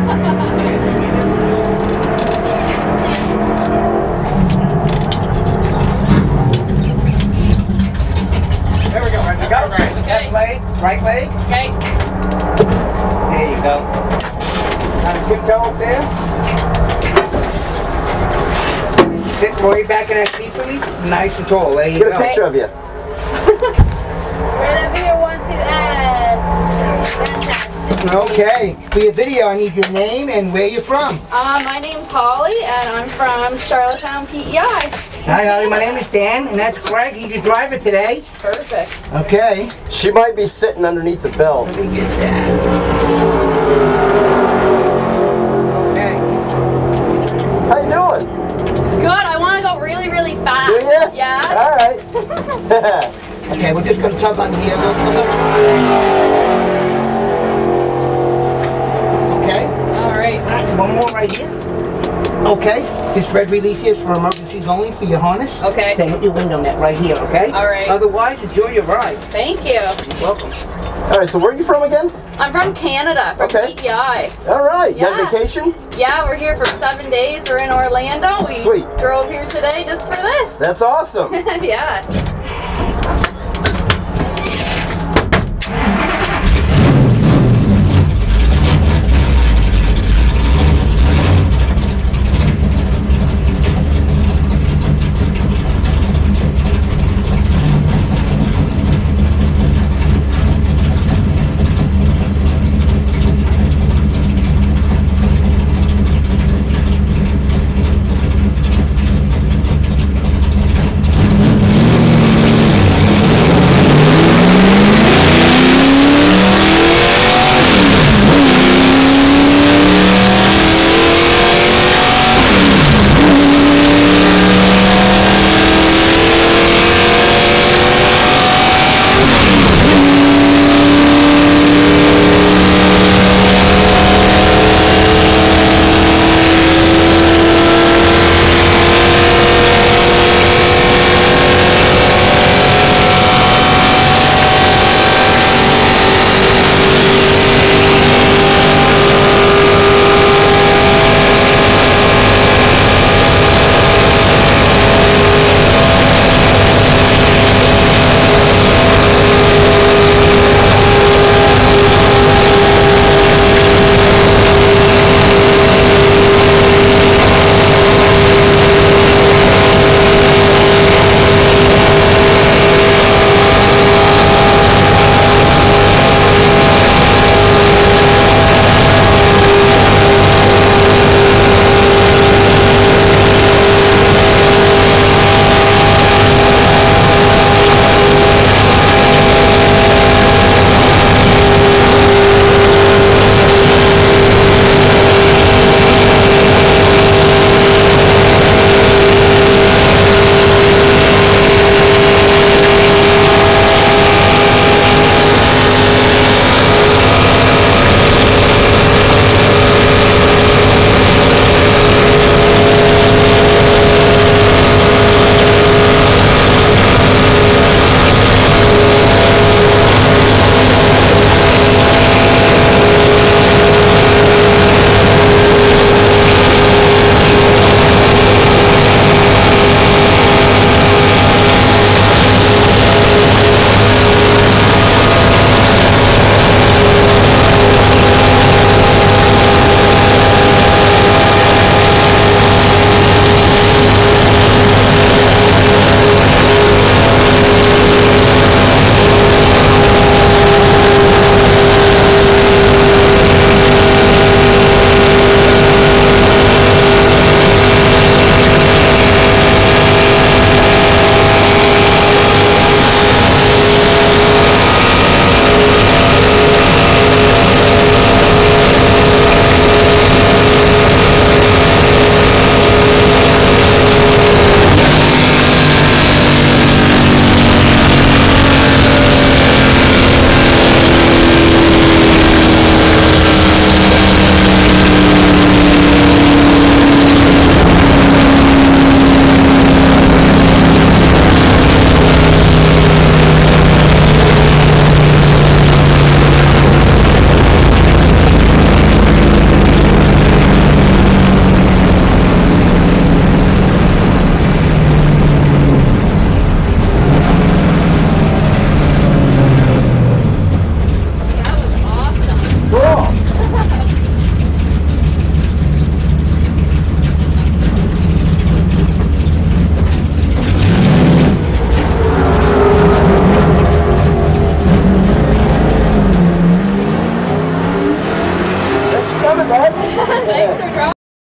There we go. Right, go. Okay. Left leg, right leg. Okay. There you go. Kind of tiptoe up there. Sit way back in that seat for me. Nice and tall. There you Get a go. picture of you. Right over here, 1, 2, and fantastic. Okay. For your video, I need your name and where you're from. My name's Holly, and I'm from Charlottetown, PEI. Hi, Holly. My name is Dan, and that's Greg. He's your driver today. Perfect. Okay. She might be sitting underneath the bell. Let me get that. Okay. How you doing? Good. I want to go really, really fast. Do ya? Yeah. All right. Okay, we're just going to tug on here a little bit. Okay. All right. One more right here. Okay. This red release here is for emergencies only for your harness. Okay. Same with your window net right here, okay? All right. Otherwise, enjoy your ride. Thank you. You're welcome. All right, so where are you from again? I'm from Canada, from Okay. PEI. All right, you Yeah. on vacation? Yeah, we're here for 7 days. We're in Orlando. We Sweet. drove here today just for this. That's awesome. Yeah.